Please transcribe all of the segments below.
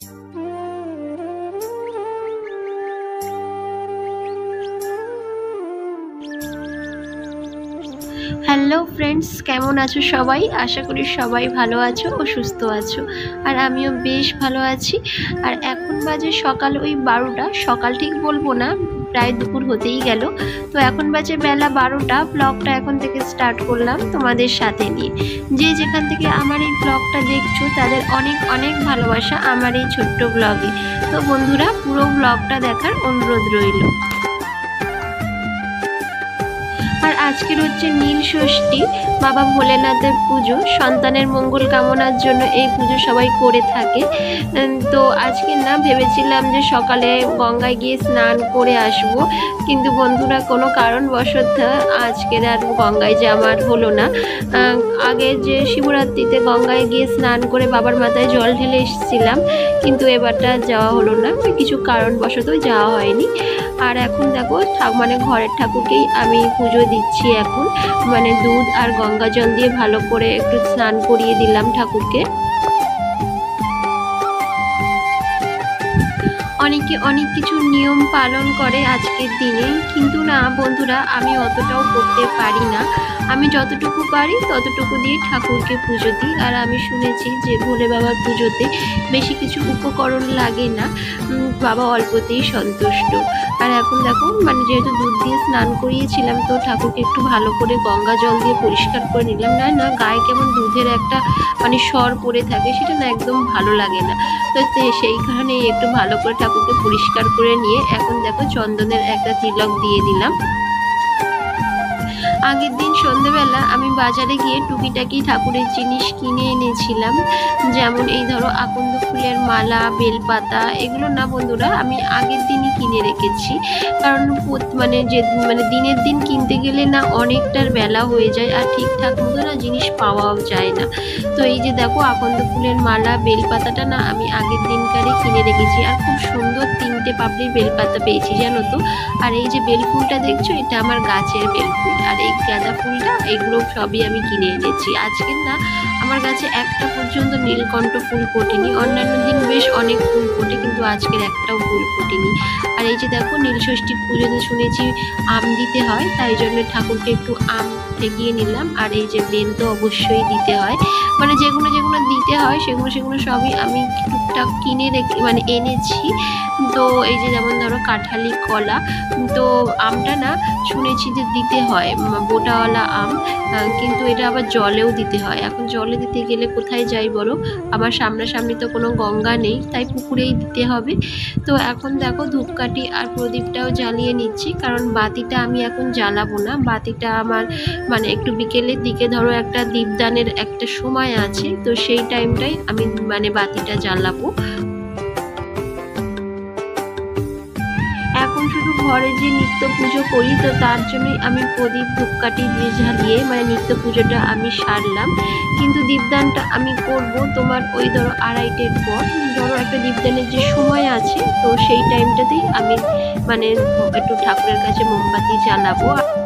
Hello friends, কেমন আছো সবাই? আশা করি সবাই ভালো আছো ও সুস্থ আছো। আর আমিও বেশ ভালো আছি। আর এখন বাজে সকাল ওই 12টা, সকাল ঠিক বলবো না, প্রায় দুপুর হতেই গেল। তো এখন বাজে বেলা 12টা। ব্লগটা এখন থেকে স্টার্ট করলাম তোমাদের সাথে নিয়ে। যে যেখান থেকে আমার এই ব্লগটা দেখছো তাদের অনেক অনেক ভালোবাসা আমার এই ছোট্ট ব্লগে। তো বন্ধুরা, পুরো ব্লগটা দেখার অনুরোধ রইল। আর আজকের হচ্ছে নীল ষষ্ঠী, বাবা ভোলেনাথের পুজো। সন্তানের মঙ্গল কামনার জন্য এই পুজো সবাই করে থাকে। তো আজকে না ভেবেছিলাম যে সকালে গঙ্গায় গিয়ে স্নান করে আসব, কিন্তু বন্ধুরা কোনো কারণবশত আজকের আর গঙ্গায় যাওয়া হলো না। আগে যে শিবরাত্রিতে গঙ্গায় গিয়ে স্নান করে বাবার মাথায় জল ঢেলে এসেছিলাম, কিন্তু এবারটা যাওয়া হলো না, কিছু কারণবশত যাওয়া হয়নি। আর এখন দেখো মানে ঘরের ঠাকুরকেই আমি পুজো দিচ্ছি। এখন মানে দুধ আর গঙ্গা জল দিয়ে ভালো করে একটু স্নান করিয়ে দিলাম ঠাকুরকে। অনেকে অনেক কিছু নিয়ম পালন করে আজকের দিনে, কিন্তু না বন্ধুরা, আমি অতটাও করতে পারি না। আমি যতটুকু পারি ততটুকু দিয়ে ঠাকুরকে পুজো দিই। আর আমি শুনেছি যে ভোলে বাবার পুজোতে বেশি কিছু উপকরণ লাগে না, বাবা অল্পতেই সন্তুষ্ট। আর এখন দেখো মানে যেহেতু দুধ দিয়ে স্নান করিয়েছিলাম, তো ঠাকুরকে একটু ভালো করে গঙ্গা জল দিয়ে পরিষ্কার করে নিলাম। না গায়ে কেমন দুধের একটা মানে সর পড়ে থাকে, সেটা না একদম ভালো লাগে না। তো সেই কারণে একটু ভালো করে ঠাকুরকে পরিষ্কার করে নিয়ে এখন দেখো চন্দনের একটা তিলক দিয়ে দিলাম। আগের দিন সন্ধ্যেবেলা আমি বাজারে গিয়ে টুকিটাকি ঠাকুরের জিনিস কিনে এনেছিলাম, যেমন এই ধরো আকন্দ ফুলের মালা, বেলপাতা, এগুলো না বন্ধুরা আমি আগের দিনই কিনে রেখেছি। কারণ মানে দিনের দিন কিনতে গেলে না অনেকটার বেলা হয়ে যায়, আর ঠিকঠাক মতো না জিনিস পাওয়াও যায় না। তো এই যে দেখো আকন্দ ফুলের মালা, বেলপাতাটা না আমি আগের দিনকারই কিনে রেখেছি। আর খুব সুন্দর 3টে পাপড়ির বেলপাতা পেয়েছি জানো তো। আর এই যে বেলফুলটা দেখছো, এটা আমার গাছের বেলফুল। আর এই গাঁদা ফুলটা, এগুলো সবই আমি কিনে এনেছি। আজকের না আমার কাছে একটা পর্যন্ত নীলকণ্ঠ ফুল ফোটেনি। অন্যান্য দিন বেশ অনেক ফুল ফোটে, কিন্তু আজকের একটাও ফুল ফোটেনি। আর এই যে দেখো নীলষষ্ঠীর পুজোতে শুনেছি আম দিতে হয়, তাই জন্য ঠাকুরকে একটু আম ঠেকিয়ে নিলাম। আর এই যে বেল তো অবশ্যই দিতে হয়, মানে যেগুলো যেগুলো দিতে হয় সেগুলো সবই আমি টুকটাক কিনে রেখে মানে এনেছি। তো এই যে যেমন ধরো কাঁঠালি কলা, তো আমটা না শুনেছি যে দিতে হয় বোটাওয়ালা আম, কিন্তু এটা আবার জলেও দিতে হয়। এখন জলে দিতে গেলে কোথায় যাই বলো, আমার সামনাসামনি তো কোনো গঙ্গা নেই, তাই পুকুরেই দিতে হবে। তো এখন দেখো ধূপকাঠি আর প্রদীপটাও জ্বালিয়ে নিচ্ছি, কারণ বাতিটা আমি এখন জ্বালাবো না। বাতিটা আমার মানে একটু বিকেলের দিকে ধরো একটা দীপদানের একটা সময় আছে, তো সেই টাইমটাই আমি মানে বাতিটা জ্বালাবো। এখন শুধু ঘরে যে নিত্য পুজো করি, তো তার জন্যই আমি প্রদীপ ধূপকাঠি দিয়ে জ্বালিয়ে মানে নিত্য পুজোটা আমি সারলাম। কিন্তু দীপদানটা আমি করব তোমার ওই ধরো 2:30-এর পর। ধরো একটা দীপদানের যে সময় আছে, তো সেই টাইমটাতেই আমি মানে একটু ঠাকুরের কাছে মোমবাতি জ্বালাবো।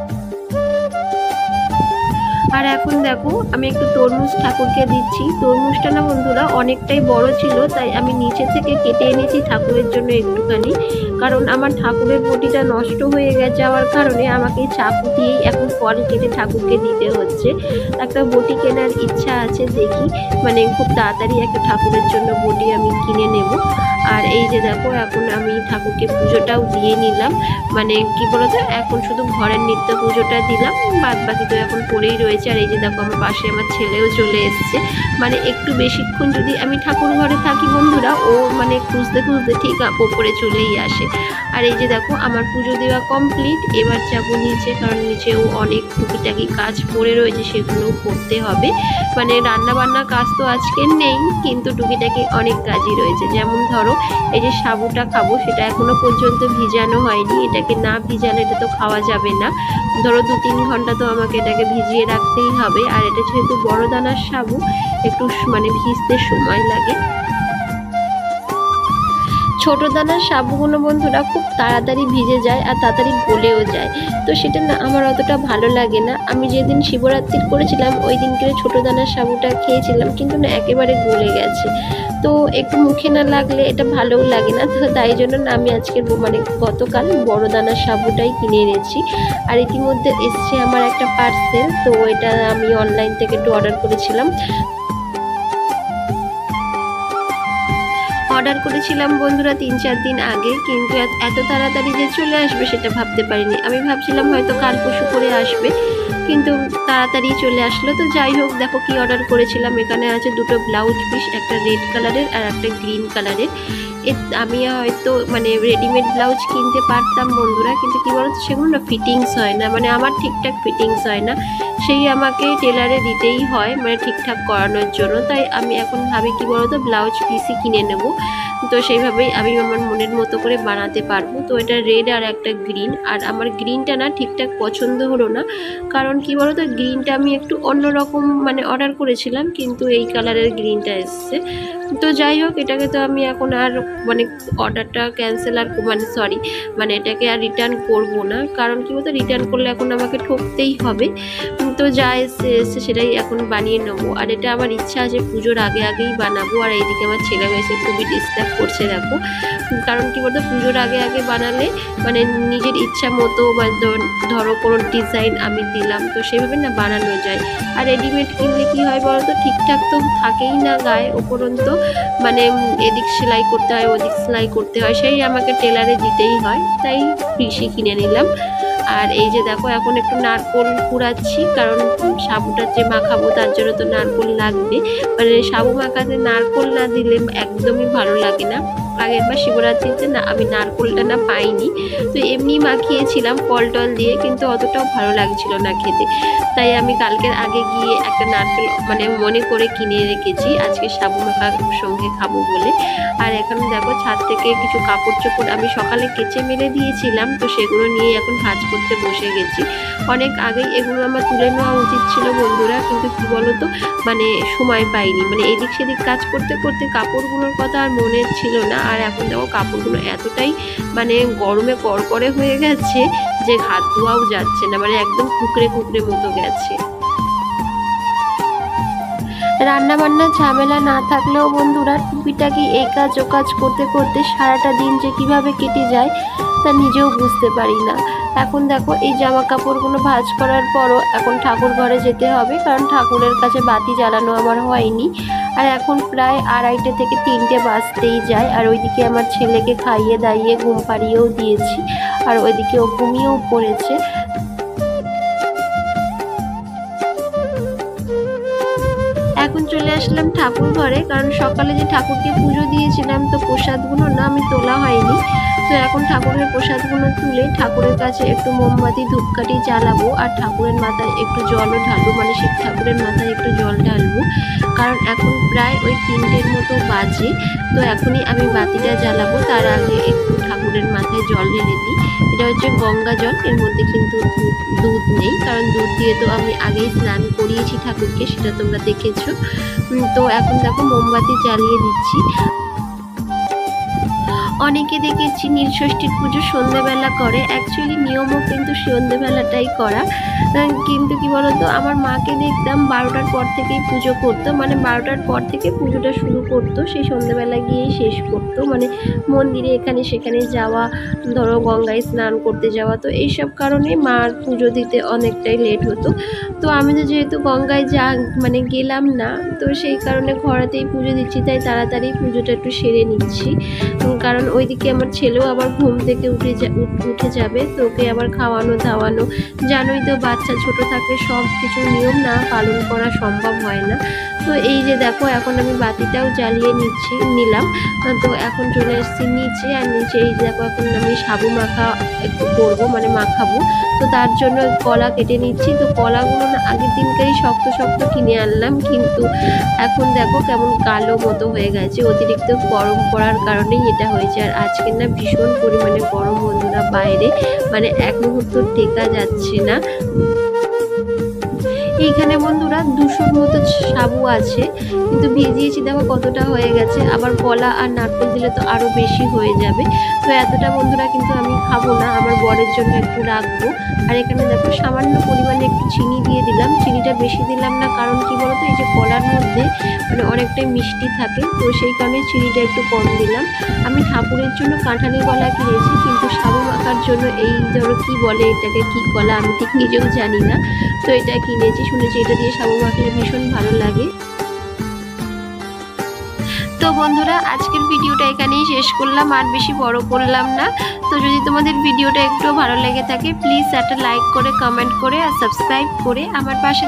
আর এখন দেখো আমি একটু তরমুজ ঠাকুরকে দিচ্ছি। তরমুজটা না বন্ধুরা অনেকটাই বড় ছিল, তাই আমি নিচে থেকে কেটে এনেছি ঠাকুরের জন্য একটুখানি। কারণ আমার ঠাকুরের বটিটা নষ্ট হয়ে যাওয়ার কারণে আমাকে চাকু দিয়েই এখন ফল কেটে ঠাকুরকে দিতে হচ্ছে। একটা বটি কেনার ইচ্ছা আছে, দেখি মানে খুব তাড়াতাড়ি একটা ঠাকুরের জন্য বটি আমি কিনে নেব। আর এই যে দেখো এখন আমি ঠাকুরকে পুজোটাও দিয়ে নিলাম। মানে কি বলতো, এখন শুধু ঘরের নিত্য পুজোটা দিলাম, বাদ বাকি তো এখন পড়েই রয়েছে। আর এই যে দেখো আমার পাশে আমার ছেলেও চলে এসছে। মানে একটু বেশিক্ষণ যদি আমি ঠাকুর ঘরে থাকি বন্ধুরা, ও মানে খুঁজতে খুঁজতে ঠিক ওপরে চলেই আসে। আর এই যে দেখো আমার পুজো দেওয়া কমপ্লিট। এবার যাবো নিচে, কারণ নিচেও অনেক টুকিটাকি কাজ পড়ে রয়েছে, সেগুলোও করতে হবে। মানে রান্না বান্নার কাজ তো আজকে নেই, কিন্তু টুকিটাকি অনেক কাজই রয়েছে। যেমন ধরো এই যে সাবুটা খাবো, সেটা এখনো পর্যন্ত ভিজানো হয়নি। এটাকে না ভিজালে এটা তো খাওয়া যাবে না। ধরো 2-3 ঘন্টা তো আমাকে এটাকে ভিজিয়ে রাখতেই হবে। আর এটা যেহেতু বড় দানার সাবু, একটু মানে ভিজতে সময় লাগে। ছোট দানার সাবুগুলো বন্ধুরা খুব তাড়াতাড়ি ভিজে যায় আর তাড়াতাড়ি গলেও যায়, তো সেটা না আমার অতটা ভালো লাগে না। আমি যেদিন শিবরাত্রি করেছিলাম ওই দিনকে ছোট দানার সাবুটা খেয়েছিলাম, কিন্তু না একেবারে গলে গেছে, তো একটু মুখে না লাগলে এটা ভালোও লাগে না। তো তাই জন্য না আমি আজকে মানে গতকাল বড় দানার সাবুটাই কিনে এনেছি। আর ইতিমধ্যে এসছে আমার একটা পার্সেল, তো এটা আমি অনলাইন থেকে একটু অর্ডার করেছিলাম। অর্ডার করেছিলাম বন্ধুরা 3-4 দিন আগে, কিন্তু এত তাড়াতাড়ি যে চলে আসবে সেটা ভাবতে পারিনি। আমি ভাবছিলাম হয়তো কাল পরশু করে আসবে, কিন্তু তাড়াতাড়ি চলে আসলো। তো যাই হোক, দেখো কি অর্ডার করেছিলাম। এখানে আছে দুটো ব্লাউজ পিস, একটা রেড কালারের আর একটা গ্রিন কালারের। আমি হয়তো মানে রেডিমেড ব্লাউজ কিনতে পারতাম বন্ধুরা, কিন্তু কী বলতো সেগুলো না ফিটিংস হয় না, মানে আমার ঠিকঠাক ফিটিংস হয় না, সেই আমাকে টেলারে দিতেই হয় মানে ঠিকঠাক করানোর জন্য। তাই আমি এখন ভাবি কী বলতো ব্লাউজ পিসই কিনে নেব, তো সেইভাবেই আমি আমার মনের মতো করে বানাতে পারবো। তো এটা রেড আর একটা গ্রিন, আর আমার গ্রিনটা না ঠিকঠাক পছন্দ হলো না, কারণ কি বলতো গ্রিনটা আমি একটু অন্যরকম মানে অর্ডার করেছিলাম, কিন্তু এই কালারের গ্রিনটা এসছে। তো যাই হোক, এটাকে তো আমি এখন আর মানে অর্ডারটা ক্যান্সেল আর মানে সরি মানে এটাকে আর রিটার্ন করব না, কারণ কি বলতো রিটার্ন করলে এখন আমাকে ঠকতেই হবে। তো যা এসে সেটাই এখন বানিয়ে নেবো। আর এটা আমার ইচ্ছা আছে পুজোর আগে আগেই বানাবো। আর এইদিকে আমার ছেলেও এসে খুবই ডিস্টার্ব করছে দেখো, কারণ কি বলতো পুজোর আগে আগে বানালে মানে নিজের ইচ্ছা মতো বা ধরো কোনো ডিজাইন আমি দিলাম তো সেভাবে না বানানো যায়। আর রেডিমেড কিনলে কি হয় বলতো ঠিকঠাক তো থাকেই না গায়ে, উপরন্ত মানে এদিক সেলাই করতে হয় ওদিক সেলাই করতে হয়, সেই আমাকে টেলারে দিতেই হয়, তাই পিসি কিনে নিলাম। আর এই যে দেখো এখন একটু নারকোল কুড়াচ্ছি, কারণ সাবুটা যে মাখাবো তার জন্য তো নারকোল লাগবে, মানে সাবু মাখাতে নারকোল না দিলে একদমই ভালো লাগে না। আগের বার শিবরাত্রিতে না আমি নারকোলটা না পাইনি, তো এমনি মাখিয়েছিলাম ফল টল দিয়ে, কিন্তু অতটাও ভালো লাগছিল না খেতে। তাই আমি কালকের আগে গিয়ে একটা নারকেল মানে মনে করে কিনে রেখেছি আজকে সাবু মাখার সঙ্গে খাবো বলে। আর এখন দেখো ছাদ থেকে কিছু কাপড় চোপড় আমি সকালে কেচে মেলে দিয়েছিলাম, তো সেগুলো নিয়ে এখন ভাঁজ করতে বসে গেছি। অনেক আগেই এগুলো আমার তুলে নেওয়া উচিত ছিল বন্ধুরা, কিন্তু কি বলতো মানে সময় পাইনি, মানে এদিক সেদিক কাজ করতে করতে কাপড়গুলোর কথা আর মনে ছিল না। আর এখন দেখো কাপড়গুলো এতটাই মানে গরমে কড়কড়ে হয়ে গেছে যে হাত ধোয়াও যাচ্ছে না, মানে একদম কুকড়ে কুকড়ে মতো গেছে। রান্না বান্নার ঝামেলা না থাকলেও বন্ধুরা টুকিটাকি এই কাজ ও কাজ করতে করতে সারাটা দিন যে কিভাবে কেটে যায় তা নিজেও বুঝতে পারি না। এখন দেখো এই জামা কাপড়গুলো ভাঁজ করার পরও এখন ঠাকুর ঘরে যেতে হবে, কারণ ঠাকুরের কাছে বাতি জ্বালানো আমার হয়নি। আর এখন প্রায় 2:30 থেকে 3টে বাজতেই যায়। আর ওইদিকে আমার ছেলেকে খাইয়ে দাইয়ে ঘুম পাড়িয়েও দিয়েছি, আর ওইদিকে ও ঘুমিয়েও পড়েছে। এখন চলে আসলাম ঠাকুর ঘরে, কারণ সকালে যে ঠাকুরকে পুজো দিয়েছিলাম তো প্রসাদগুলো না আমি তোলা হয়নি। তো এখন ঠাকুরের প্রসাদগুলো তুলে ঠাকুরের কাছে একটু মোমবাতি ধূপকাঠি জ্বালাবো, আর ঠাকুরের মাথায় একটু জলও ঢালবো, মানে শিব ঠাকুরের মাথায় একটু জল ঢালবো, কারণ এখন প্রায় ওই 3টের মতো বাজে। তো এখনই আমি বাতিটা জ্বালাবো, তার আগে একটু ঠাকুরের মাথায় জল ঢেলে দিই। এটা হচ্ছে গঙ্গা জল, এর মধ্যে কিন্তু দুধ নেই, কারণ দুধ দিয়ে তো আমি আগেই স্নান করিয়েছি ঠাকুরকে, সেটা তোমরা দেখেছো। তো এখন দেখো মোমবাতি জ্বালিয়ে দিচ্ছি। অনেকে দেখেছি নীলষষ্ঠীর পুজো সন্ধ্যেবেলা করে, অ্যাকচুয়ালি নিয়মও কিন্তু সন্ধ্যেবেলাটাই করা, কিন্তু কি বলতো আমার মাকে দেখতাম 12টার পর থেকেই পুজো করতো, মানে 12টার পর থেকে পুজোটা শুরু করতো, সেই সন্ধ্যেবেলা গিয়েই শেষ করতো, মানে মন্দিরে এখানে সেখানে যাওয়া, ধরো গঙ্গায় স্নান করতে যাওয়া, তো এইসব কারণে মার পুজো দিতে অনেকটাই লেট হতো। তো আমি তো যেহেতু গঙ্গায় মানে গেলাম না, তো সেই কারণে ঘরেতেই পুজো দিচ্ছি, তাই তাড়াতাড়ি পুজোটা একটু সেরে নিচ্ছি, কারণ ওইদিকে আমার ছেলেও আবার ঘুম থেকে উঠে যাবে, তো ওকে আবার খাওয়ানো দাওয়ানো, জানোই তো বাচ্চা ছোট থাকলে সব কিছু নিয়ম না পালন করা সম্ভব হয় না। তো এই যে দেখো এখন আমি বাতিটাও জ্বালিয়ে নিলাম। তো এখন চলে এসেছি নিচে, আর নিচে এই দেখো এখন আমি সাবু মাখা একটু করবো মানে মাখাবো, তো তার জন্য কলা কেটে নিচ্ছি। তো কলাগুলো না আগের দিনকেই শক্ত শক্ত কিনে আনলাম, কিন্তু এখন দেখো কেমন কালো মতো হয়ে গেছে, অতিরিক্ত গরম পড়ার কারণেই এটা হয়েছে। আর আজকে না ভীষণ পরিমাণে গরম বন্ধুরা, বাইরে মানে এক মুহূর্ত টেকা যাচ্ছে না। এইখানে বন্ধুরা 200-র মতো সাবু আছে, কিন্তু ভিজিয়েছি দেখো কতটা হয়ে গেছে। আবার কলা আর নারকেল দিলে তো আরও বেশি হয়ে যাবে। তো এতটা বন্ধুরা কিন্তু আমি খাবো না, আমার বরের জন্য একটু রাখবো। আর এখানে দেখো সামান্য পরিমাণে একটু চিনি দিয়ে দিলাম। চিনিটা বেশি দিলাম না, কারণ কি বলতো, এই যে কলার মধ্যে মানে অনেকটাই মিষ্টি থাকে, তো সেই কারণে চিনিটা একটু কম দিলাম। আমি ঠাকুরের জন্য কাঁঠালি কলা কিনেছি, কিন্তু সাবু মাখার জন্য এই ধরো কি বলে এটাকে, কি কলা আমি ঠিক নিজেও জানি না, তো এটা কিনেছি। শুনেছি এটা দিয়ে সাবু মাখলে ভীষণ ভালো লাগে। তো বন্ধুরা, আজকের ভিডিওটা এখানেই শেষ করলাম, আর বেশি বড় করলাম না। তো যদি তোমাদের ভিডিওটা একটু ভালো লেগে থাকে, প্লিজ একটা লাইক করে, কমেন্ট করে আর সাবস্ক্রাইব করে আমার পাশে